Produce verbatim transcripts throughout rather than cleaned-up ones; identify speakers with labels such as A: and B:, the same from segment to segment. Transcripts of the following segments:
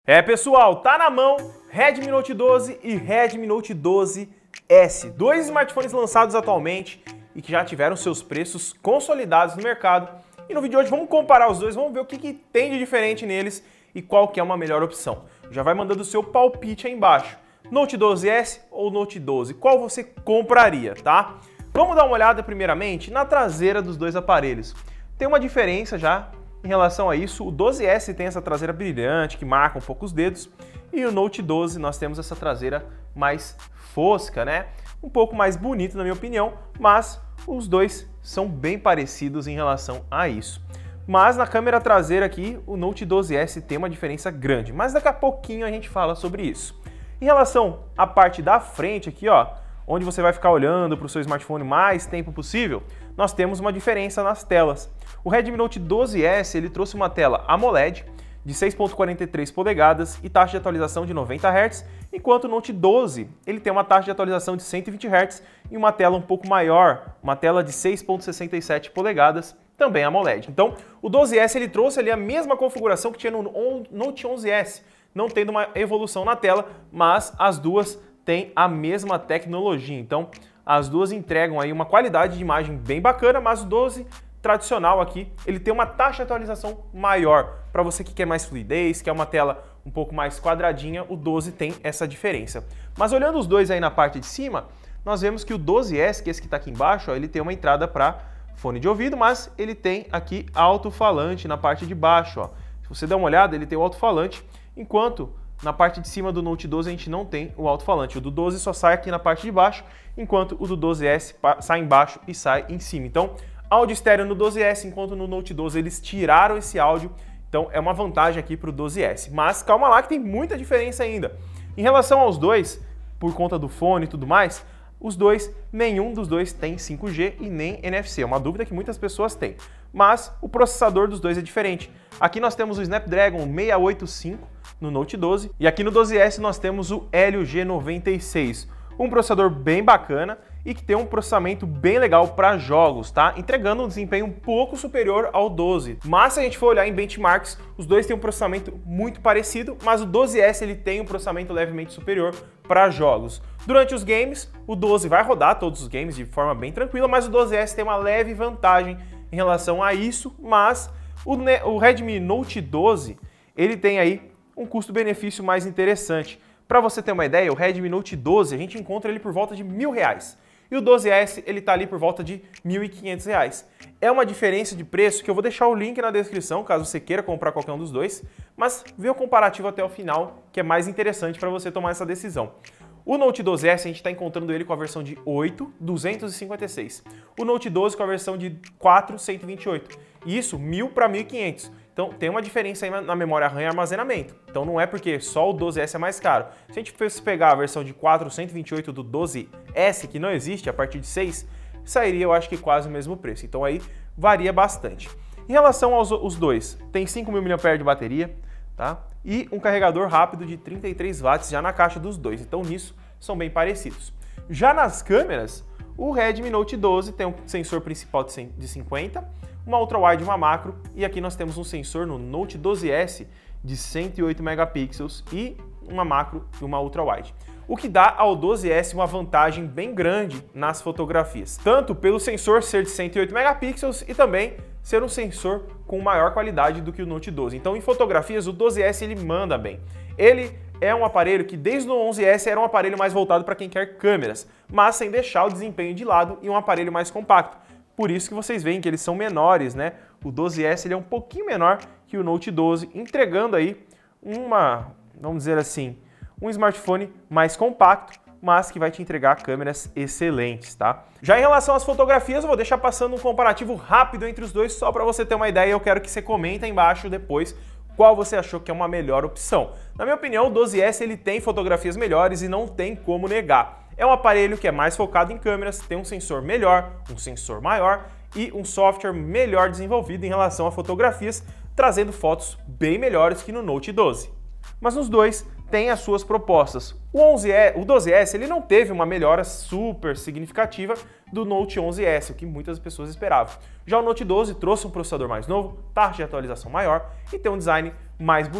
A: É, pessoal, tá na mão Redmi Note doze e Redmi Note doze S, dois smartphones lançados atualmente e que já tiveram seus preços consolidados no mercado. E no vídeo de hoje vamos comparar os dois, vamos ver o que, que tem de diferente neles e qual que é uma melhor opção. Já vai mandando o seu palpite aí embaixo. Note doze S ou Note doze, qual você compraria, tá? Vamos dar uma olhada primeiramente na traseira dos dois aparelhos. Tem uma diferença já em relação a isso. O doze S tem essa traseira brilhante que marca um pouco os dedos e o Note doze nós temos essa traseira mais fosca, né? Um pouco mais bonito na minha opinião, mas os dois são bem parecidos em relação a isso. Mas na câmera traseira aqui, o Note doze S tem uma diferença grande, mas daqui a pouquinho a gente fala sobre isso. Em relação à parte da frente aqui, ó, onde você vai ficar olhando para o seu smartphone mais tempo possível, nós temos uma diferença nas telas. O Redmi Note doze S ele trouxe uma tela AMOLED de seis ponto quarenta e três polegadas e taxa de atualização de noventa hertz, enquanto o Note doze ele tem uma taxa de atualização de cento e vinte hertz e uma tela um pouco maior, uma tela de seis ponto sessenta e sete polegadas, também AMOLED. Então, o doze S ele trouxe ali a mesma configuração que tinha no Note onze S, não tendo uma evolução na tela, mas as duas têm a mesma tecnologia. Então, as duas entregam aí uma qualidade de imagem bem bacana, mas o doze tradicional aqui, ele tem uma taxa de atualização maior. Para você que quer mais fluidez, quer uma tela um pouco mais quadradinha, o doze tem essa diferença. Mas olhando os dois aí na parte de cima, nós vemos que o doze S, que é esse que está aqui embaixo, ó, ele tem uma entrada para fone de ouvido, mas ele tem aqui alto-falante na parte de baixo. Ó. Se você der uma olhada, ele tem o alto-falante, enquanto na parte de cima do Note doze a gente não tem o alto-falante. O do doze só sai aqui na parte de baixo, enquanto o do doze S sai embaixo e sai em cima. Então, áudio estéreo no doze S, enquanto no Note doze eles tiraram esse áudio. Então, é uma vantagem aqui para o doze S. Mas calma lá que tem muita diferença ainda. Em relação aos dois, por conta do fone e tudo mais, os dois, nenhum dos dois tem cinco G e nem N F C. É uma dúvida que muitas pessoas têm. Mas o processador dos dois é diferente. Aqui nós temos o Snapdragon seiscentos e oitenta e cinco no Note doze e aqui no doze S nós temos o Helio G noventa e seis. Um processador bem bacana e que tem um processamento bem legal para jogos, tá? Entregando um desempenho um pouco superior ao doze. Mas se a gente for olhar em benchmarks, os dois têm um processamento muito parecido, mas o doze S ele tem um processamento levemente superior para jogos. Durante os games, o doze vai rodar todos os games de forma bem tranquila, mas o doze S tem uma leve vantagem em relação a isso, mas o, o Redmi Note doze, ele tem aí um custo-benefício mais interessante. Para você ter uma ideia, o Redmi Note doze, a gente encontra ele por volta de mil reais. E o doze S, ele tá ali por volta de mil e quinhentos reais. É uma diferença de preço que eu vou deixar o link na descrição, caso você queira comprar qualquer um dos dois, mas vê o comparativo até o final, que é mais interessante para você tomar essa decisão. O Note doze S, a gente está encontrando ele com a versão de oito, duzentos e cinquenta e seis. O Note doze com a versão de quatro, cento e vinte e oito. E isso, mil para mil e quinhentos. Então tem uma diferença aí na memória RAM e armazenamento. Então não é porque só o doze S é mais caro. Se a gente fosse pegar a versão de quatro, cento e vinte e oito do doze S, que não existe, a partir de seis, sairia eu acho que quase o mesmo preço. Então aí varia bastante. Em relação aos os dois, tem cinco mil miliampères-hora de bateria, tá? E um carregador rápido de trinta e três watts já na caixa dos dois. Então nisso são bem parecidos. Já nas câmeras, o Redmi Note doze tem um sensor principal de cinquenta, uma ultra-wide e uma macro, e aqui nós temos um sensor no Note doze S de cento e oito megapixels e uma macro e uma ultra-wide. O que dá ao doze S uma vantagem bem grande nas fotografias, tanto pelo sensor ser de cento e oito megapixels e também ser um sensor com maior qualidade do que o Note doze. Então, em fotografias, o doze S ele manda bem. Ele é um aparelho que desde o onze S era um aparelho mais voltado para quem quer câmeras, mas sem deixar o desempenho de lado e um aparelho mais compacto. Por isso que vocês veem que eles são menores, né? O doze S ele é um pouquinho menor que o Note doze, entregando aí uma, vamos dizer assim, um smartphone mais compacto, mas que vai te entregar câmeras excelentes, tá? Já em relação às fotografias, eu vou deixar passando um comparativo rápido entre os dois, só para você ter uma ideia. Eu quero que você comenta aí embaixo depois qual você achou que é uma melhor opção. Na minha opinião, o doze S ele tem fotografias melhores e não tem como negar. É um aparelho que é mais focado em câmeras, tem um sensor melhor, um sensor maior e um software melhor desenvolvido em relação a fotografias, trazendo fotos bem melhores que no Note doze. Mas nos dois tem as suas propostas. O, onze S, o doze S ele não teve uma melhora super significativa do Note onze S, o que muitas pessoas esperavam. Já o Note doze trouxe um processador mais novo, taxa de atualização maior e tem um design mais bonito.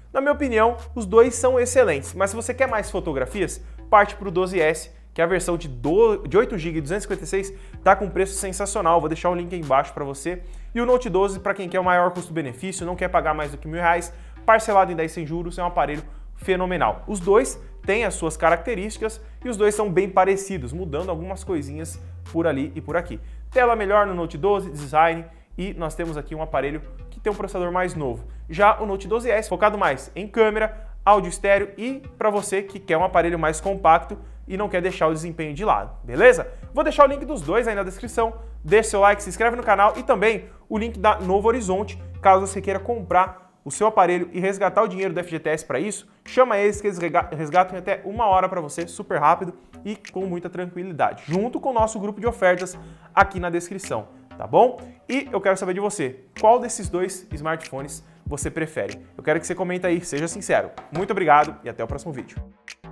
A: Na minha opinião, os dois são excelentes, mas se você quer mais fotografias, parte para o doze S, que é a versão de oito gigas e duzentos e cinquenta e seis, tá com um preço sensacional, vou deixar o link aí embaixo para você. E o Note doze, para quem quer o maior custo-benefício, não quer pagar mais do que mil reais, parcelado em dez sem juros, é um aparelho fenomenal. Os dois têm as suas características e os dois são bem parecidos, mudando algumas coisinhas por ali e por aqui. Tela melhor no Note doze, design, e nós temos aqui um aparelho que tem um processador mais novo. Já o Note doze S, focado mais em câmera, áudio estéreo e para você que quer um aparelho mais compacto e não quer deixar o desempenho de lado, beleza? Vou deixar o link dos dois aí na descrição, deixa seu like, se inscreve no canal e também o link da Novo Horizonte, caso você queira comprar o seu aparelho e resgatar o dinheiro do F G T S para isso, chama eles que eles resgatam em até uma hora para você, super rápido e com muita tranquilidade, junto com o nosso grupo de ofertas aqui na descrição, tá bom? E eu quero saber de você, qual desses dois smartphones você prefere? Eu quero que você comente aí, seja sincero. Muito obrigado e até o próximo vídeo.